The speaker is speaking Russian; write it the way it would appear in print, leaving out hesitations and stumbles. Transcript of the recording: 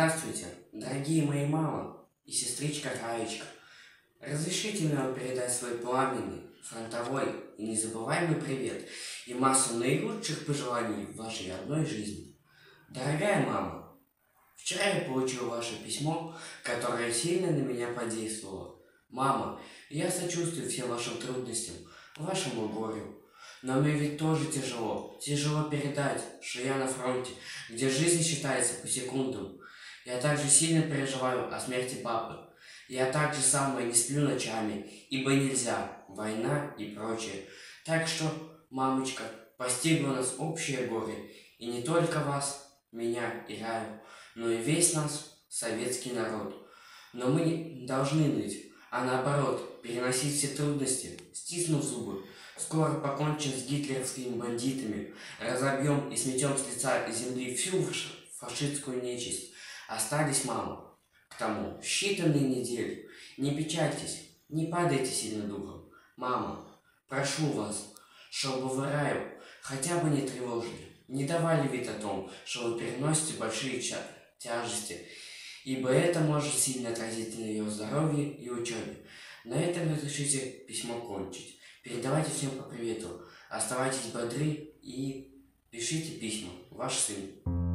Здравствуйте, дорогие мои мама и сестричка Раечка. Разрешите мне вам передать свой пламенный, фронтовой и незабываемый привет и массу наилучших пожеланий в вашей одной жизни. Дорогая мама, вчера я получил ваше письмо, которое сильно на меня подействовало. Мама, я сочувствую всем вашим трудностям, вашему горю. Но мне ведь тоже тяжело. Тяжело передать, что я на фронте, где жизнь считается по секундам. Я также сильно переживаю о смерти папы. Я также самое не сплю ночами, ибо нельзя, война и прочее. Так что, мамочка, постигло нас общее горе, и не только вас, меня и Раю, но и весь нас, советский народ. Но мы не должны ныть, а наоборот, переносить все трудности, стиснув зубы. Скоро покончим с гитлеровскими бандитами, разобьем и сметем с лица земли всю фашистскую нечисть. Остались, мама, к тому считанные недели. Не печальтесь, не падайте сильно духом. Мама, прошу вас, чтобы вы Раю хотя бы не тревожили, не давали вид о том, что вы переносите большие тяжести, ибо это может сильно отразиться на ее здоровье и учебе. На этом разрешите письмо кончить. Передавайте всем по привету, оставайтесь бодры и пишите письма. Ваш сын.